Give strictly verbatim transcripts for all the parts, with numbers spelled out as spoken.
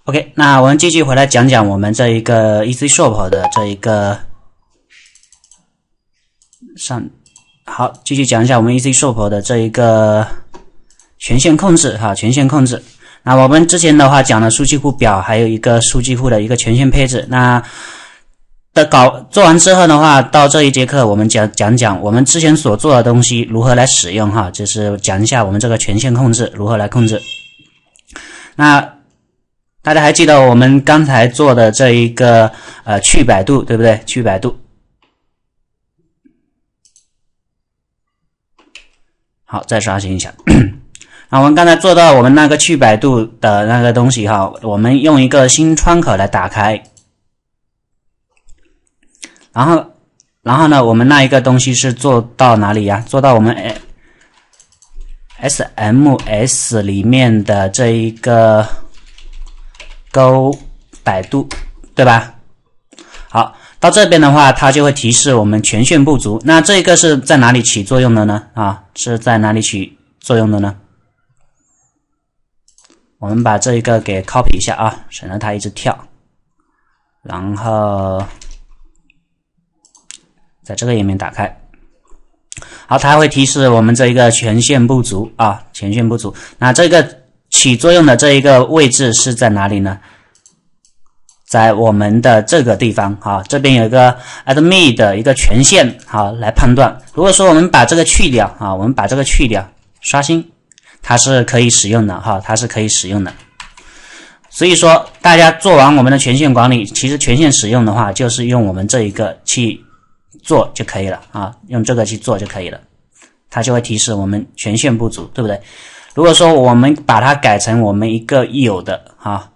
OK， 那我们继续回来讲讲我们这一个 E C Shop 的这一个上，好，继续讲一下我们 E C Shop 的这一个权限控制哈，权限控制。那我们之前的话讲了数据库表，还有一个数据库的一个权限配置。那的搞做完之后的话，到这一节课我们讲讲讲我们之前所做的东西如何来使用哈，就是讲一下我们这个权限控制如何来控制。那大家还记得我们刚才做的这一个呃去百度，对不对？去百度。好，再刷新一下。那我们刚才做到我们那个去百度的那个东西哈，我们用一个新窗口来打开。然后，然后呢，我们那一个东西是做到哪里呀？做到我们 S M S 里面的这一个 Go 百度，对吧？好，到这边的话，它就会提示我们权限不足。那这个是在哪里起作用的呢？啊，是在哪里起作用的呢？我们把这一个给 copy 一下啊，省得它一直跳。然后在这个页面打开，好，它会提示我们这一个权限不足啊，权限不足。那这个起作用的这一个位置是在哪里呢？在我们的这个地方啊，这边有一个 admin 的一个权限好来判断。如果说我们把这个去掉啊，我们把这个去掉，刷新，它是可以使用的哈，它是可以使用的。所以说，大家做完我们的权限管理，其实权限使用的话，就是用我们这一个去做就可以了啊，用这个去做就可以了，它就会提示我们权限不足，对不对？如果说我们把它改成我们一个有的啊，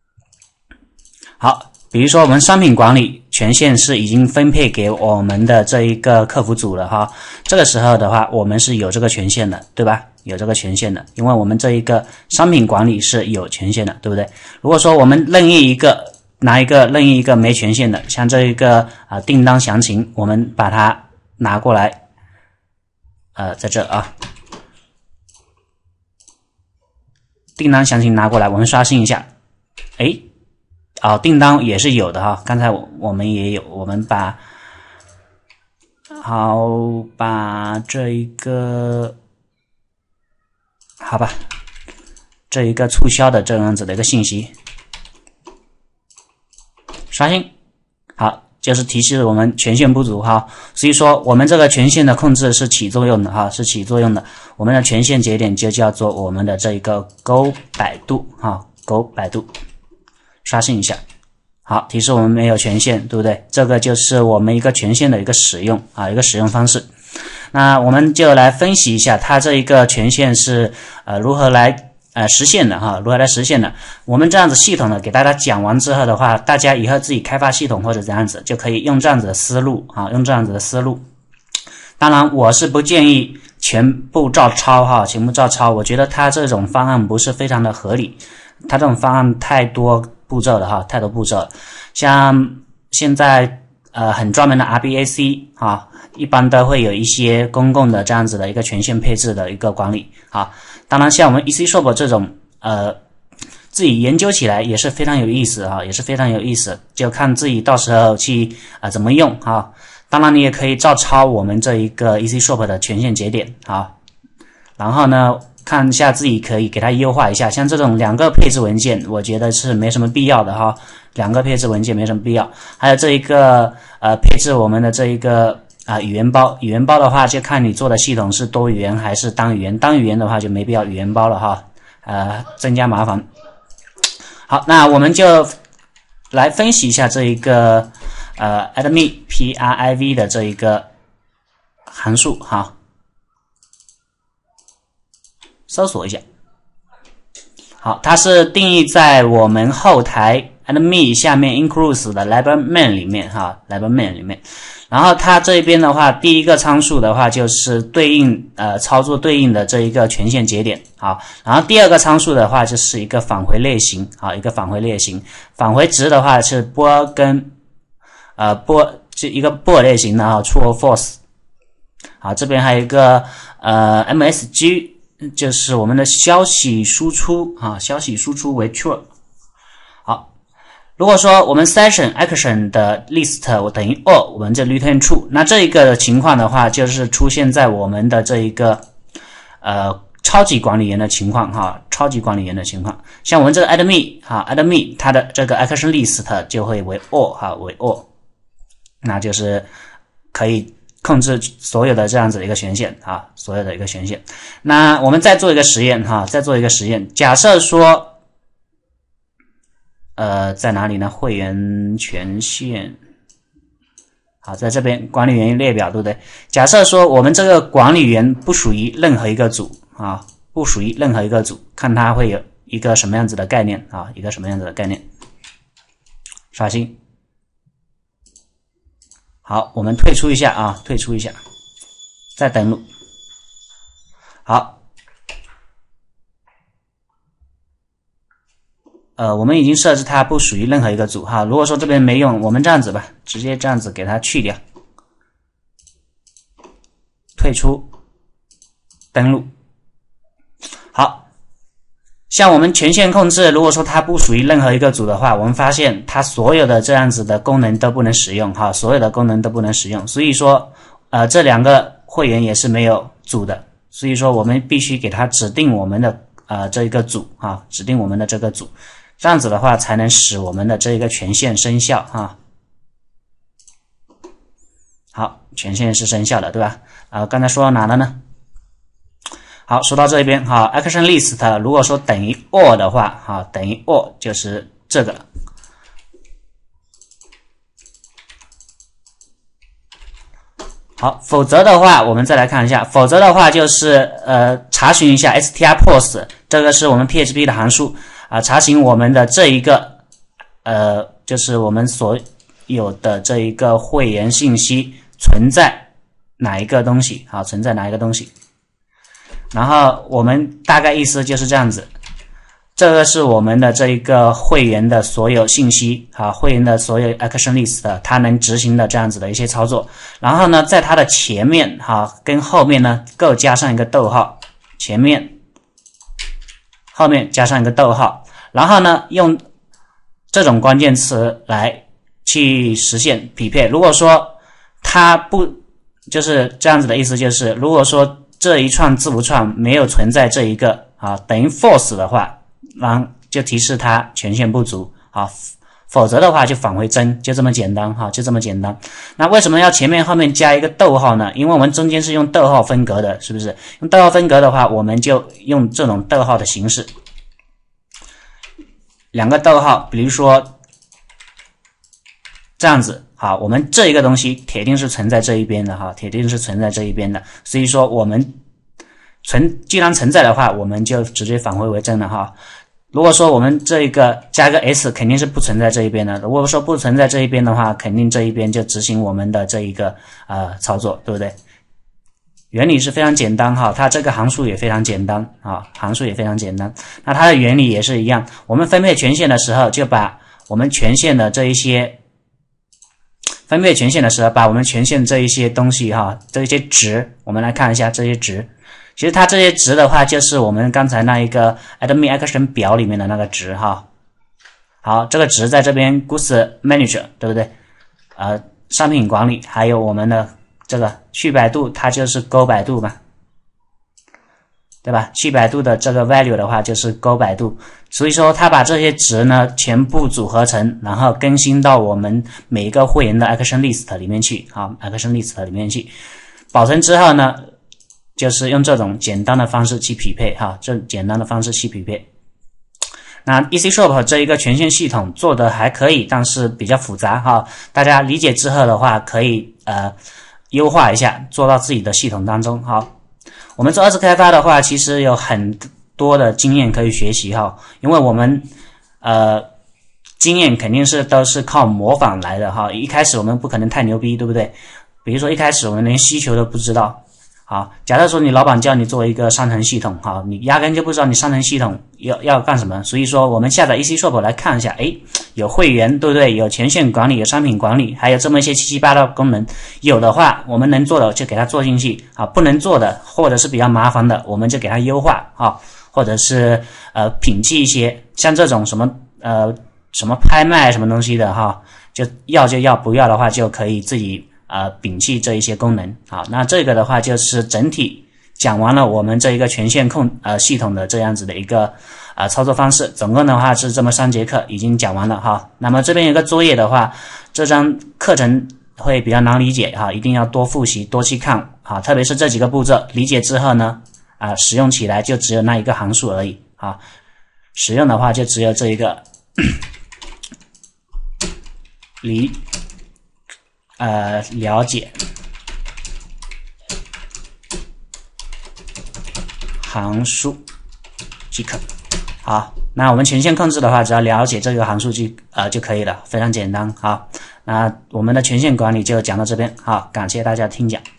好，比如说我们商品管理权限是已经分配给我们的这一个客服组了哈，这个时候的话，我们是有这个权限的，对吧？有这个权限的，因为我们这一个商品管理是有权限的，对不对？如果说我们任意一个拿一个任意一个没权限的，像这一个啊、呃、订单详情，我们把它拿过来，呃，在这啊，订单详情拿过来，我们刷新一下，诶。哦，订单也是有的哈，刚才我我们也有，我们把好把这一个好吧，这一个促销的这样子的一个信息刷新，好，就是提示我们权限不足哈，所以说我们这个权限的控制是起作用的哈，是起作用的，我们的权限节点就叫做我们的这一个 Go 百度哈 ，Go 百度。刷新一下，好，提示我们没有权限，对不对？这个就是我们一个权限的一个使用啊，一个使用方式。那我们就来分析一下它这一个权限是呃如何来呃实现的哈，如何来实现的。我们这样子系统的给大家讲完之后的话，大家以后自己开发系统或者怎样子就可以用这样子的思路啊，用这样子的思路。当然，我是不建议全部照抄哈，全部照抄，我觉得它这种方案不是非常的合理，它这种方案太多步骤了哈，太多步骤了。像现在呃很专门的 R B A C 啊，一般都会有一些公共的这样子的一个权限配置的一个管理啊。当然，像我们 E C Shop 这种呃自己研究起来也是非常有意思啊，也是非常有意思，就看自己到时候去啊、呃、怎么用啊。当然，你也可以照抄我们这一个 E C Shop 的权限节点啊，然后呢，看一下自己可以给它优化一下，像这种两个配置文件，我觉得是没什么必要的哈。两个配置文件没什么必要。还有这一个呃配置我们的这一个啊、呃、语言包，语言包的话就看你做的系统是多语言还是单语言，单语言的话就没必要语言包了哈，呃增加麻烦。好，那我们就来分析一下这一个呃 admin P R I V 的这一个函数哈。搜索一下，好，它是定义在我们后台 admin 下面 includes 的 label main 里面哈 ，label main 里面。然后它这边的话，第一个参数的话就是对应呃操作对应的这一个权限节点，好。然后第二个参数的话就是一个返回类型，好，一个返回类型，返回值的话是波跟呃波就一个波类型的啊 ，true or false。好，这边还有一个呃 M S G。就是我们的消息输出啊，消息输出为 true。 如果说我们 session action 的 list 我等于 all， 我们就 return true。那这一个情况的话，就是出现在我们的这一个呃超级管理员的情况哈，超级管理员的情况，像我们这个 admin 哈 admin 它的这个 action list 就会为 all 哈为 all， 那就是可以控制所有的这样子的一个权限啊，所有的一个权限。那我们再做一个实验哈，再做一个实验，假设说。呃，在哪里呢？会员权限，好，在这边管理员列表，对不对？假设说我们这个管理员不属于任何一个组啊，不属于任何一个组，看它会有一个什么样子的概念啊，一个什么样子的概念。刷新，好，我们退出一下啊，退出一下，再登录，好。呃，我们已经设置它不属于任何一个组哈。如果说这边没用，我们这样子吧，直接这样子给它去掉，退出，登录。好，像我们权限控制，如果说它不属于任何一个组的话，我们发现它所有的这样子的功能都不能使用哈，所有的功能都不能使用。所以说，呃，这两个会员也是没有组的，所以说我们必须给它指定我们的呃这一个组啊，指定我们的这个组。这样子的话，才能使我们的这一个权限生效哈。好，权限是生效的，对吧？啊，刚才说到哪了呢？好，说到这边哈 ，action list 如果说等于 all 的话，哈，等于 all 就是这个了。好，否则的话，我们再来看一下，否则的话就是呃查询一下 strpost， 这个是我们 P H P 的函数。啊，查询我们的这一个，呃，就是我们所有的这一个会员信息存在哪一个东西，好，存在哪一个东西。然后我们大概意思就是这样子，这个是我们的这一个会员的所有信息，啊，会员的所有 action list， 它能执行的这样子的一些操作。然后呢，在它的前面，哈，跟后面呢各加上一个逗号，前面。后面加上一个逗号，然后呢，用这种关键词来去实现匹配。如果说它不就是这样子的意思，就是如果说这一串字符串没有存在这一个啊等于 false 的话，然后就提示它权限不足啊，否则的话就返回真，就这么简单哈，就这么简单。那为什么要前面后面加一个逗号呢？因为我们中间是用逗号分隔的，是不是？用逗号分隔的话，我们就用这种逗号的形式，两个逗号，比如说这样子，好，我们这一个东西铁定是存在这一边的哈，铁定是存在这一边的，所以说我们存既然存在的话，我们就直接返回为真了哈。如果说我们这一个加个 s 肯定是不存在这一边的，如果说不存在这一边的话，肯定这一边就执行我们的这一个呃操作，对不对？原理是非常简单哈，它这个函数也非常简单啊，函数也非常简单。那它的原理也是一样，我们分配权限的时候，就把我们权限的这一些分配权限的时候，把我们权限这一些东西哈，这一些值，我们来看一下这些值。其实它这些值的话，就是我们刚才那一个 admin action 表里面的那个值哈。好，这个值在这边 goods manager 对不对？呃，商品管理还有我们的这个去百度，它就是 go 百度嘛，对吧？去百度的这个 value 的话就是 go 百度，所以说它把这些值呢全部组合成，然后更新到我们每一个会员的 action list 里面去，好 ，action list 里面去，保存之后呢，就是用这种简单的方式去匹配哈，这简单的方式去匹配。那 E C Shop 这一个权限系统做的还可以，但是比较复杂哈，大家理解之后的话，可以呃优化一下，做到自己的系统当中。好，我们做二次开发的话，其实有很多的经验可以学习哈，因为我们呃经验肯定是都是靠模仿来的哈，一开始我们不可能太牛逼，对不对？比如说一开始我们连需求都不知道。好，假设说你老板叫你做一个商城系统，好，你压根就不知道你商城系统要要干什么，所以说我们下载 E C Shop 来看一下，诶，有会员，对不对？有权限管理，有商品管理，还有这么一些七七八八功能，有的话我们能做的就给它做进去啊，不能做的或者是比较麻烦的，我们就给它优化啊，或者是呃摒弃一些，像这种什么呃什么拍卖什么东西的哈，就要就要，不要的话就可以自己呃摒弃这一些功能。好，那这个的话就是整体讲完了我们这一个权限控呃系统的这样子的一个呃操作方式，总共的话是这么三节课已经讲完了哈。那么这边有个作业的话，这张课程会比较难理解哈，一定要多复习多去看哈，特别是这几个步骤理解之后呢，啊、呃、使用起来就只有那一个函数而已啊，使用的话就只有这一个理呃了解函数即可。好，那我们权限控制的话，只要了解这个函数就呃就可以了，非常简单。好，那我们的权限管理就讲到这边。好，感谢大家听讲。